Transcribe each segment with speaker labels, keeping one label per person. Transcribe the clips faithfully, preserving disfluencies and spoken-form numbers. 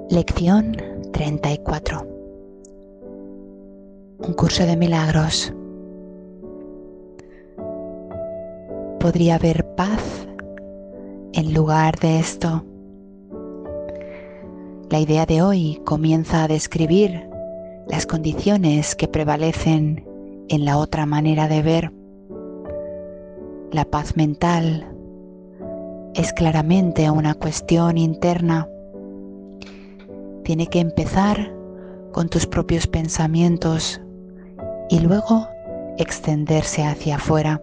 Speaker 1: Lección treinta y cuatro. Un curso de milagros. Podría haber paz en lugar de esto. La idea de hoy comienza a describir las condiciones que prevalecen en la otra manera de ver. La paz mental es claramente una cuestión interna. Tiene que empezar con tus propios pensamientos y luego extenderse hacia afuera.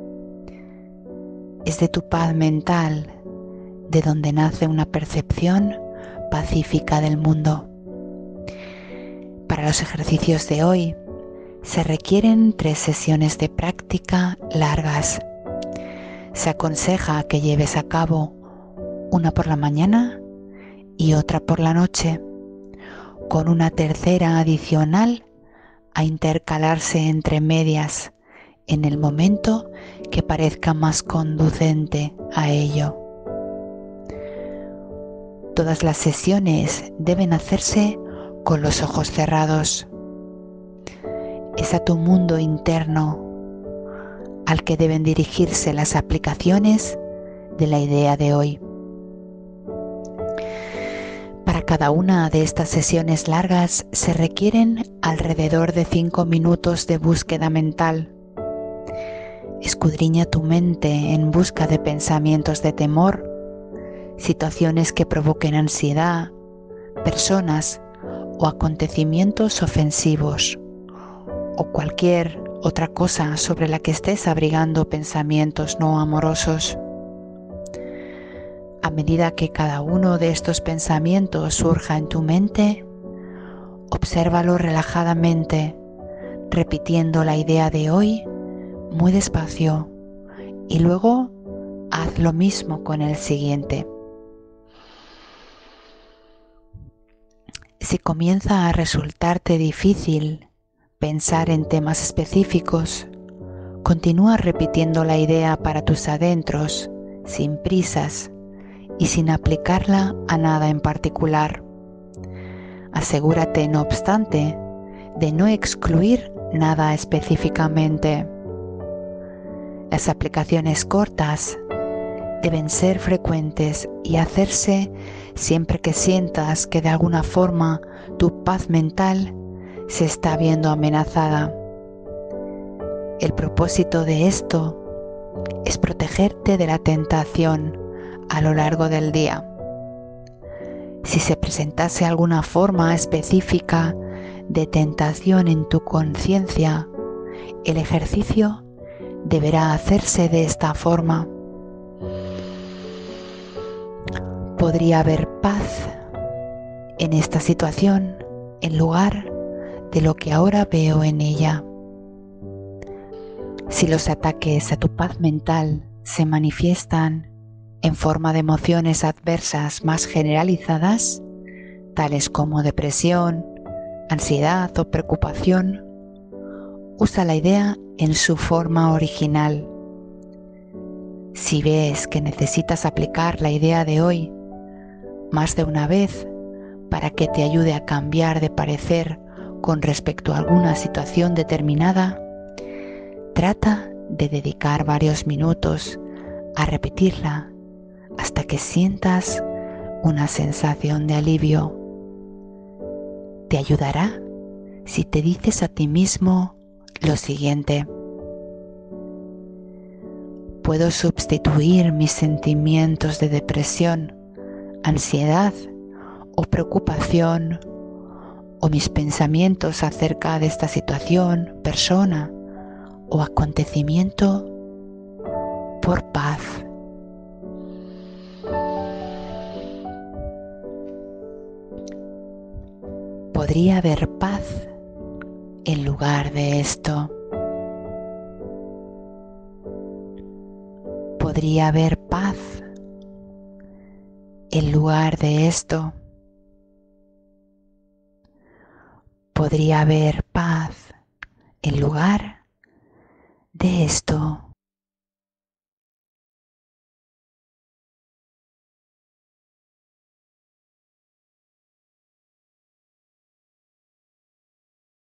Speaker 1: Es de tu paz mental de donde nace una percepción pacífica del mundo. Para los ejercicios de hoy se requieren tres sesiones de práctica largas. Se aconseja que lleves a cabo una por la mañana y otra por la noche, con una tercera adicional a intercalarse entre medias en el momento que parezca más conducente a ello. Todas las sesiones deben hacerse con los ojos cerrados. Es a tu mundo interno al que deben dirigirse las aplicaciones de la idea de hoy. Para cada una de estas sesiones largas se requieren alrededor de cinco minutos de búsqueda mental. Escudriña tu mente en busca de pensamientos de temor, situaciones que provoquen ansiedad, personas o acontecimientos ofensivos, o cualquier otra cosa sobre la que estés abrigando pensamientos no amorosos. A medida que cada uno de estos pensamientos surja en tu mente, obsérvalo relajadamente, repitiendo la idea de hoy muy despacio, y luego haz lo mismo con el siguiente. Si comienza a resultarte difícil pensar en temas específicos, continúa repitiendo la idea para tus adentros, sin prisas y sin aplicarla a nada en particular. Asegúrate, no obstante, de no excluir nada específicamente. Las aplicaciones cortas deben ser frecuentes y hacerse siempre que sientas que de alguna forma tu paz mental se está viendo amenazada. El propósito de esto es protegerte de la tentación a lo largo del día. Si se presentase alguna forma específica de tentación en tu conciencia, el ejercicio deberá hacerse de esta forma. Podría haber paz en esta situación en lugar de lo que ahora veo en ella. Si los ataques a tu paz mental se manifiestan en forma de emociones adversas más generalizadas, tales como depresión, ansiedad o preocupación, usa la idea en su forma original. Si ves que necesitas aplicar la idea de hoy más de una vez para que te ayude a cambiar de parecer con respecto a alguna situación determinada, trata de dedicar varios minutos a repetirla hasta que sientas una sensación de alivio. Te ayudará si te dices a ti mismo lo siguiente: puedo sustituir mis sentimientos de depresión, ansiedad o preocupación, o mis pensamientos acerca de esta situación, persona o acontecimiento, por paz. Podría haber paz en lugar de esto. Podría haber paz en lugar de esto. Podría haber paz en lugar de esto.